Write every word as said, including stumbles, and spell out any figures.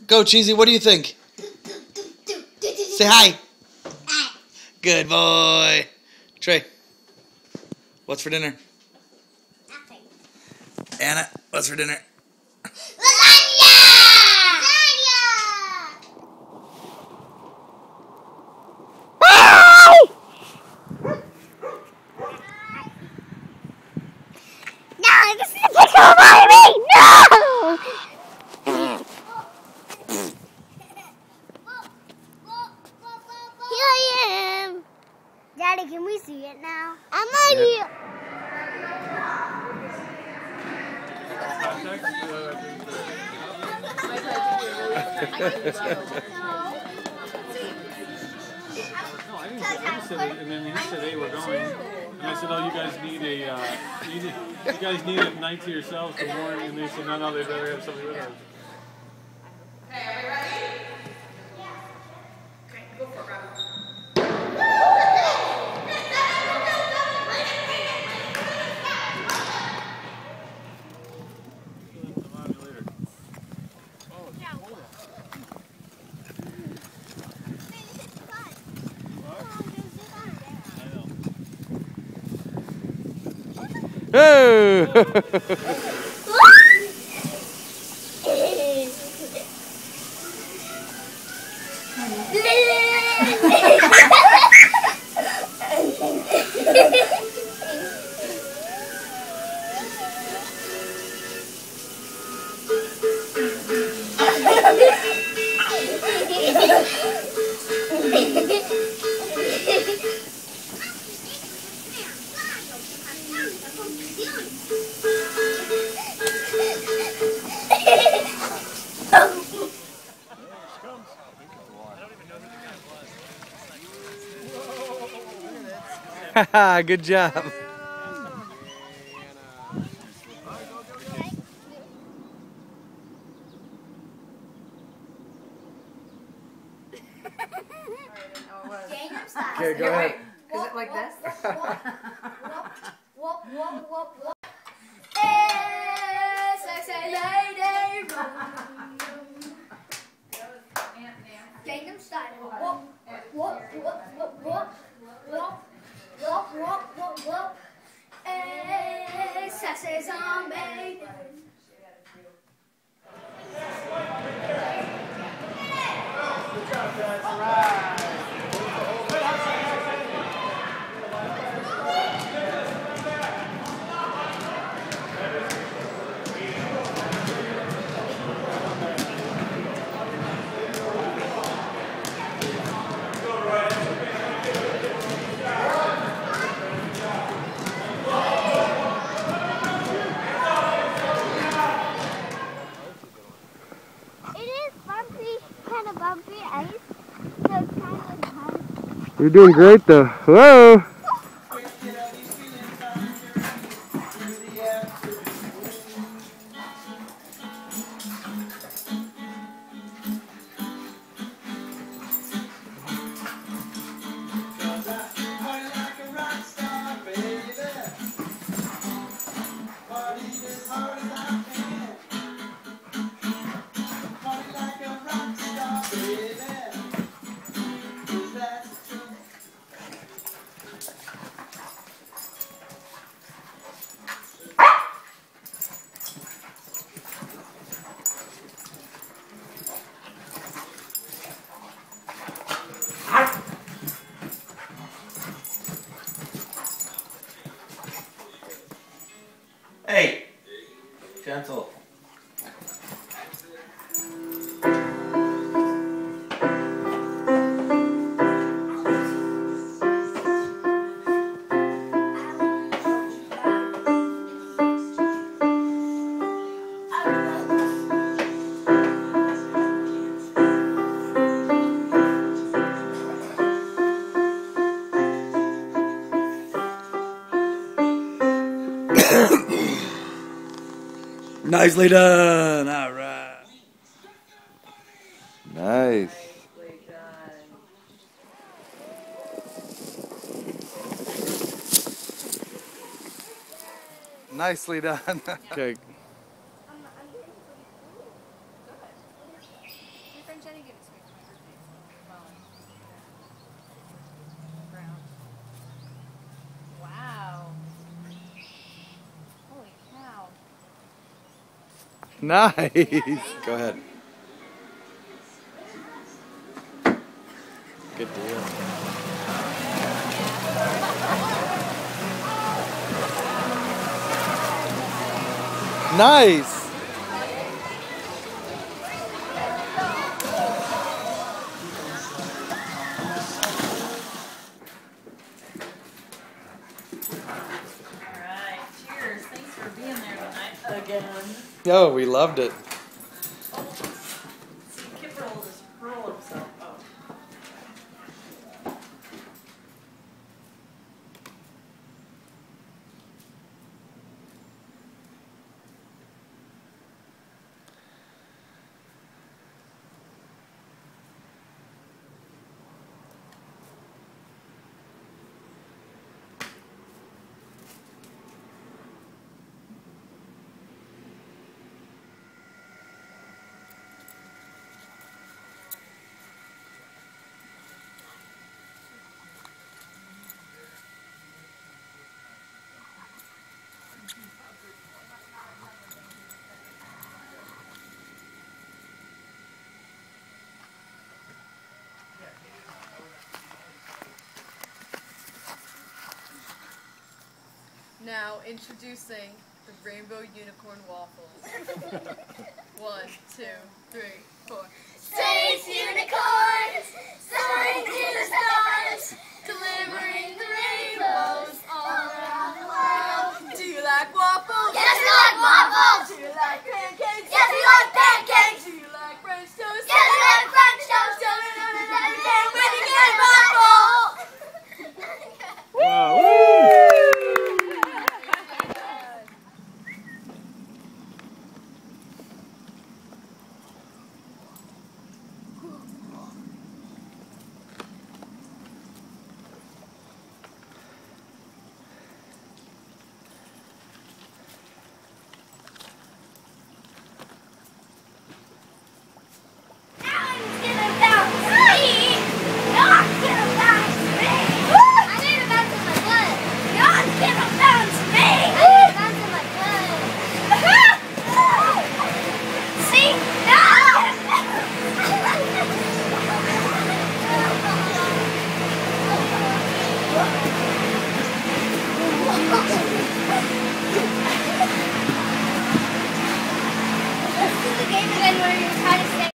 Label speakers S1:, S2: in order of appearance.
S1: Go, Cheesy. What do you think? Say hi. Hi. Good boy. Trey, what's for dinner?
S2: Nothing.
S1: Anna, what's for dinner?
S2: Lasagna! Lasagna! No, this is a picture of me! No! Here I am. Daddy, can we see it now? I'm on
S1: Yeah.
S2: here.
S3: No, I didn't. I just said it, and then he said, "Hey, we're going." And I said, "Oh, you guys need a, uh, you, need, you guys need a night to yourselves to morning." And they said, "No, no, they better have somebody with us."
S4: Okay, are we ready? Yeah. Okay, go for it, Robin.
S1: Oh! Haha, good job. Okay, go ahead.
S4: Is it like this?
S2: Whoop, whoop, whoop, whoop. Hey, sexy lady. Gangnam Style. Whoop, whoop, whoop, whoop, whoop. Whoop, whoop, whoop, whoop, whoop. Hey, sexy zombie.
S3: Good job, guys. All right.
S2: Bumpy ice, so it's kind of like hard.
S1: You're doing great though. Whoa! Hey, gentle. Nicely done. All right. Nice. Nicely done. Okay.
S4: Jenny give it to me for my birthday? Phone. Brown. Wow. Holy cow.
S1: Nice. Go ahead. Good deal. Nice.
S5: Alright, cheers. Thanks for being there tonight again.
S1: Yo, we loved it.
S5: Oh, see, Kipper will just hurl himself. Oh.
S4: Now introducing the Rainbow Unicorn Waffles. One, two, three.